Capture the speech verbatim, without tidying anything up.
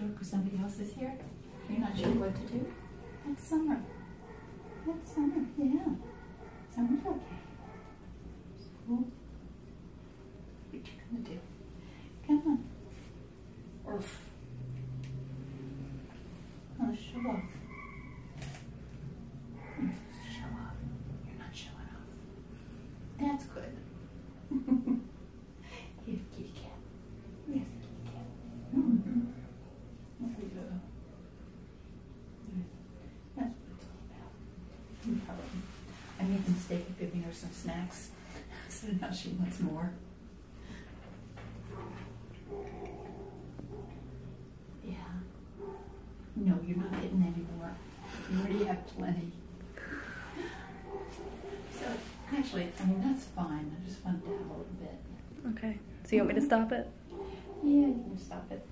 sure because somebody else is here? You're not sure what to do? That's Summer. That's Summer, yeah. Summer's okay. Cool. What you gonna do? Come on. Orf. Oh, show off. You're supposed to show off. You're not showing off. That's good. Here's a kitty cat. Yes, a kitty cat. Mm-hmm. There we go. That's what it's all about. I made the mistake of giving her some snacks, so now she wants more. Yeah. No, you're not getting any more. You already have plenty. So, actually, I mean, that's fine. I just want to have a little bit. Okay. So you want me to stop it? Yeah, you can stop it.